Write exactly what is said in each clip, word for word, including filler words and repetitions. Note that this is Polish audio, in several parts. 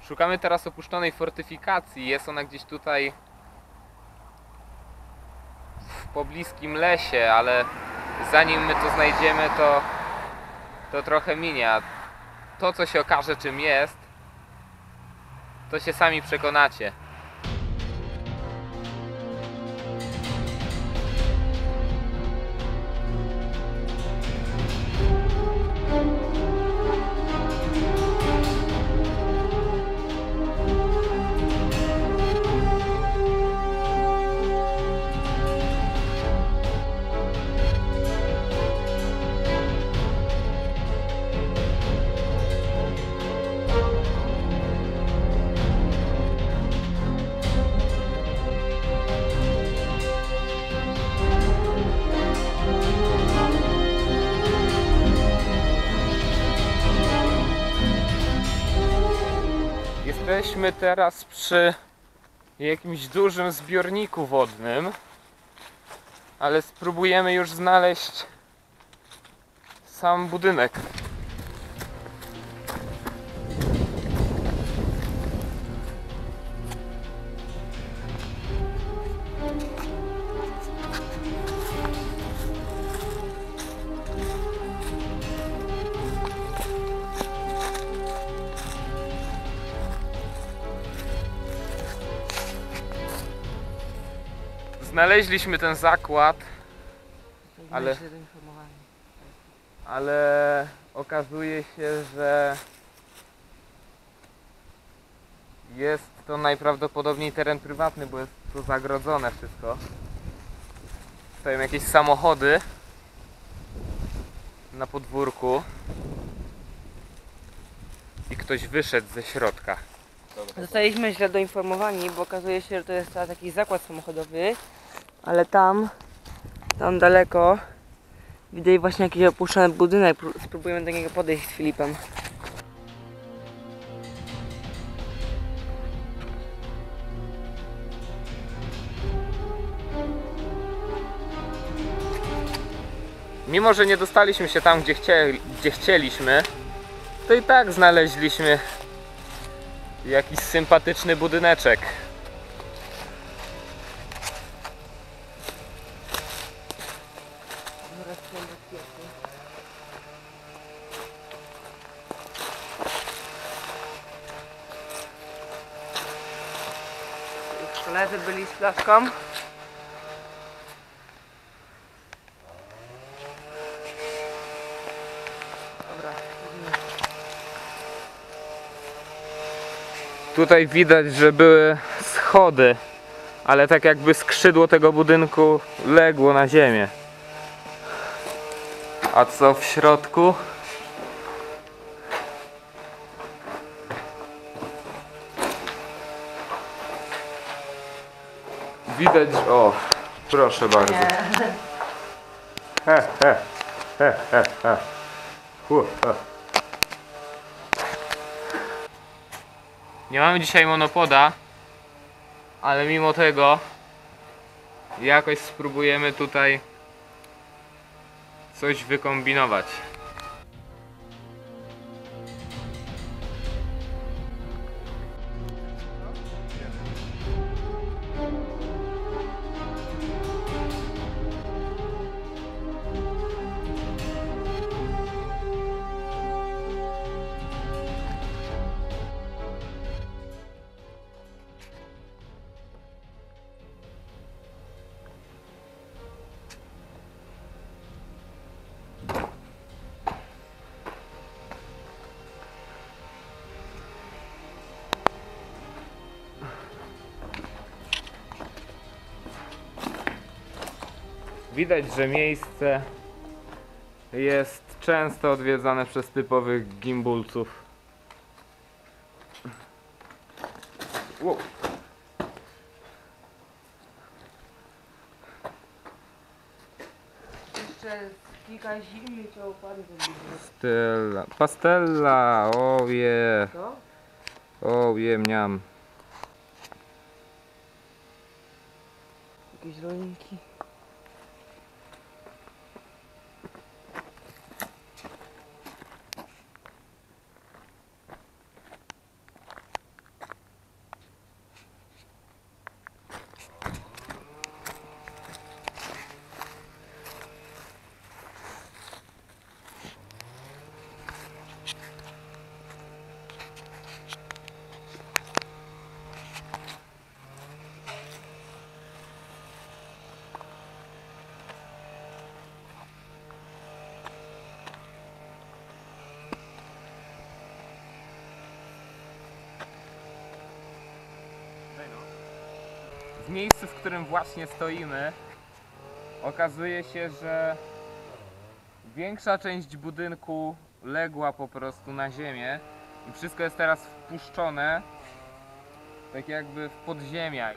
Szukamy teraz opuszczonej fortyfikacji. Jest ona gdzieś tutaj w pobliskim lesie, ale zanim my to znajdziemy, to, to trochę minie. A to, co się okaże, czym jest, to się sami przekonacie. Jesteśmy teraz przy jakimś dużym zbiorniku wodnym, ale spróbujemy już znaleźć sam budynek. Znaleźliśmy ten zakład, ale, ale okazuje się, że jest to najprawdopodobniej teren prywatny, bo jest to zagrodzone wszystko. Stoją jakieś samochody na podwórku i ktoś wyszedł ze środka. Zostaliśmy źle doinformowani, bo okazuje się, że to jest teraz jakiś zakład samochodowy, ale tam, tam daleko widać właśnie jakiś opuszczony budynek. Spróbujemy do niego podejść z Filipem. Mimo że nie dostaliśmy się tam, gdzie, chcieli, gdzie chcieliśmy, to i tak znaleźliśmy jakiś sympatyczny budyneczek. Koledzy byli z flaszką. Dobra. Tutaj widać, że były schody, ale tak jakby skrzydło tego budynku legło na ziemię. A co w środku? Widać, o, proszę bardzo. He, he, he, he, he. Hu, he. Nie mamy dzisiaj monopoda, ale mimo tego jakoś spróbujemy tutaj coś wykombinować. Widać, że miejsce jest często odwiedzane przez typowych gimbulców. Wow. Jeszcze kilka zimnych to opady zrobili. Pastella, pastella, oje, Co? oje, mniam. Jakieś rolniki. w miejscu, w którym właśnie stoimy, okazuje się, że większa część budynku legła po prostu na ziemię i wszystko jest teraz wpuszczone tak jakby w podziemiach.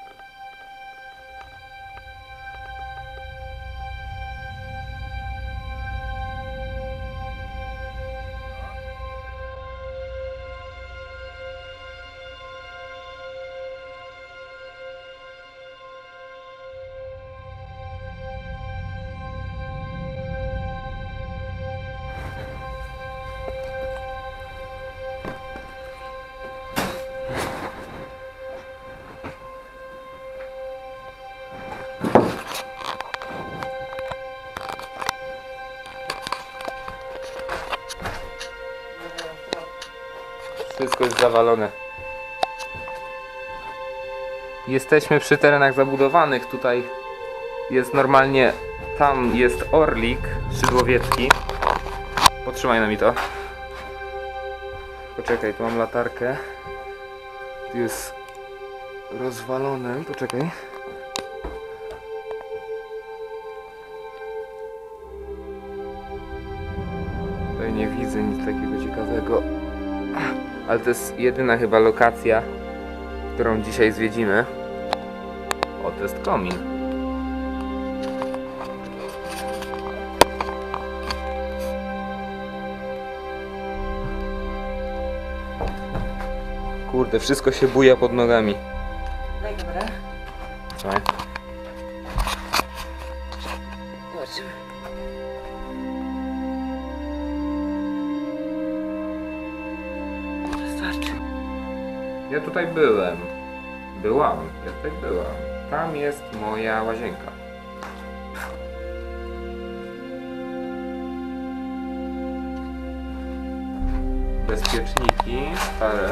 Wszystko jest zawalone. Jesteśmy przy terenach zabudowanych. Tutaj jest normalnie, tam jest Orlik Szydłowiecki. Potrzymaj na mi to. Poczekaj, tu mam latarkę. Tu jest rozwalone. Poczekaj. Tutaj nie widzę nic takiego ciekawego. Ale to jest jedyna chyba lokacja, którą dzisiaj zwiedzimy. O, to jest komin. Kurde, wszystko się buja pod nogami. Daj kamerę. Trzymaj. Zobaczymy. Wystarczy. Ja tutaj byłem. Byłam. Ja tutaj byłam. Tam jest moja łazienka. Bezpieczniki stare.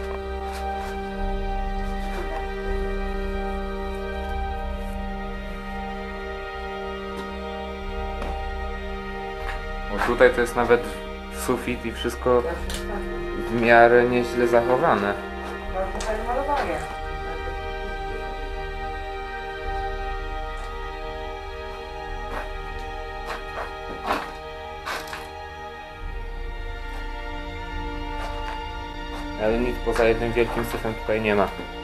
O, tutaj to jest nawet sufit i wszystko w miarę nieźle zachowane. Bardzo fajne malowanie. Ale nic poza jednym wielkim syfem tutaj nie ma.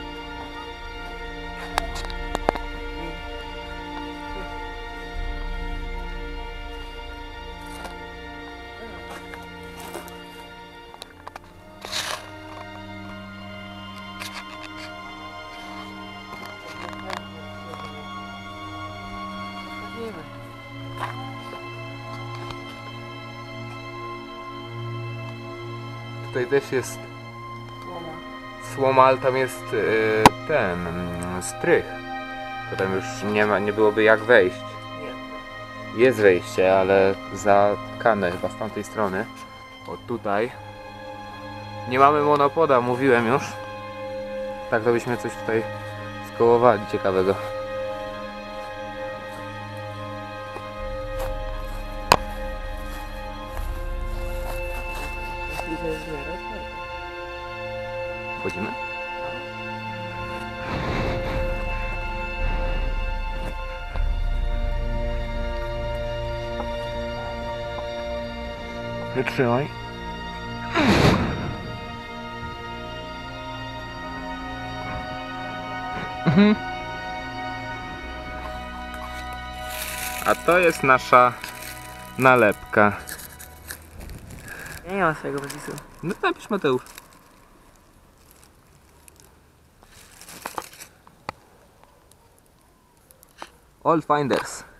Tutaj też jest Słoma. słoma, ale tam jest yy, ten mm, strych. To tam już nie ma, nie byłoby jak wejść. Nie. Jest wejście, ale zatkane chyba z tamtej strony. O, tutaj. Nie mamy monopoda, mówiłem już. Tak to byśmy coś tutaj skołowali ciekawego. I to jest w miarę otwarte. Wchodzimy? Wytrzymaj. Mhm. A to jest nasza nalepka. Ja nie mam swojego podpisu. No napisz Mateusz. All Finders.